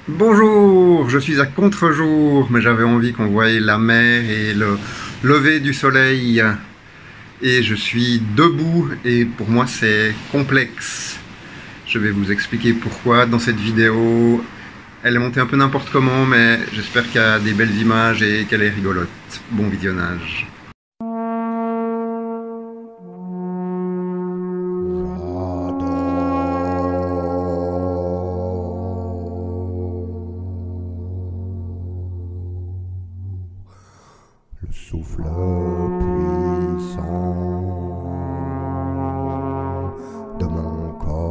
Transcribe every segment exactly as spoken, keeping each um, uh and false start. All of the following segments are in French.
Bonjour, je suis à contre-jour, mais j'avais envie qu'on voie la mer et le lever du soleil. Et je suis debout et pour moi c'est complexe. Je vais vous expliquer pourquoi dans cette vidéo. Elle est montée un peu n'importe comment, mais j'espère qu'il y a des belles images et qu'elle est rigolote. Bon visionnage. Le souffle puissant de mon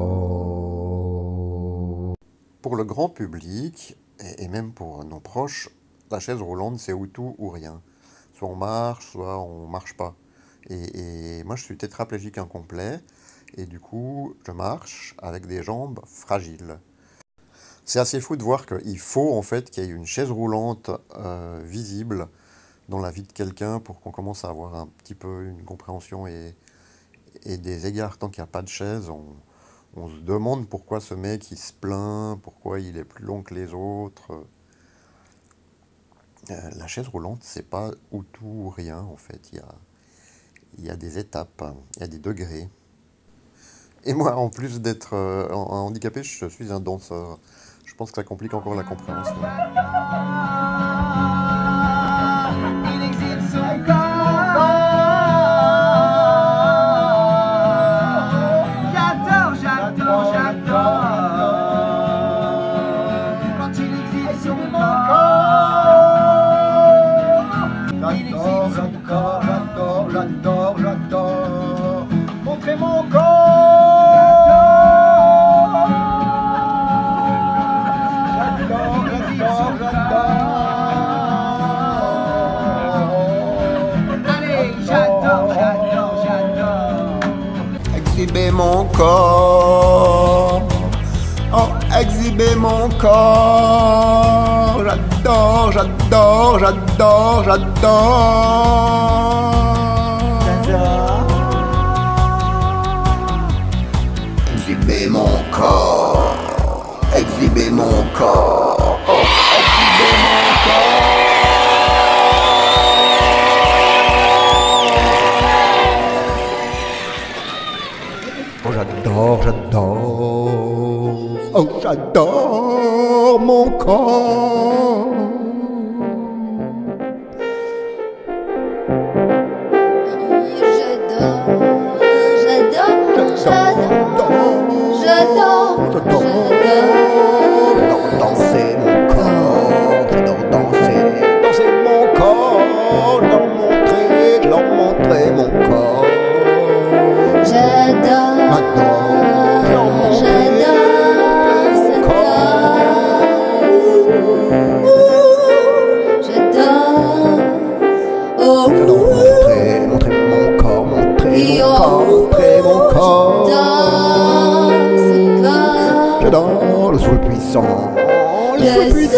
corps. Pour le grand public, et même pour nos proches, la chaise roulante c'est ou tout ou rien. Soit on marche, soit on marche pas. Et, et moi je suis tétraplégique incomplet, et du coup je marche avec des jambes fragiles. C'est assez fou de voir qu'il faut en fait qu'il y ait une chaise roulante euh, visible dans la vie de quelqu'un pour qu'on commence à avoir un petit peu une compréhension et, et des égards. Tant qu'il n'y a pas de chaise, on, on se demande pourquoi ce mec il se plaint, pourquoi il est plus long que les autres. Euh, la chaise roulante, c'est pas ou tout ou rien en fait. Il y a, il y a des étapes, il y a des degrés. Et moi, en plus d'être euh, handicapé, je suis un danseur. Je pense que ça complique encore la compréhension. J'adore, j'adore montrer mon corps. J'adore, j'adore, j'adore. Allez, j'adore, j'adore, j'adore. Exhiber mon corps. Oh, exhiber mon corps. J'adore, j'adore, j'adore, j'adore. Exhiber mon corps, exhiber mon corps, oh, exhiber mon corps. Oh, j'adore, j'adore, oh, j'adore mon corps. J'adore, j'adore, J'adore danser mon corps, j'adore danser, danser mon corps, j'adore montrer, j'adore montrer mon corps. j'adore, J'adore montrer mon corps. j'adore, oh, J'adore montrer, montrer mon corps, montrer mon corps, montrer mon corps. j'adore ce corps, J'adore le souffle puissant, le souffle puissant.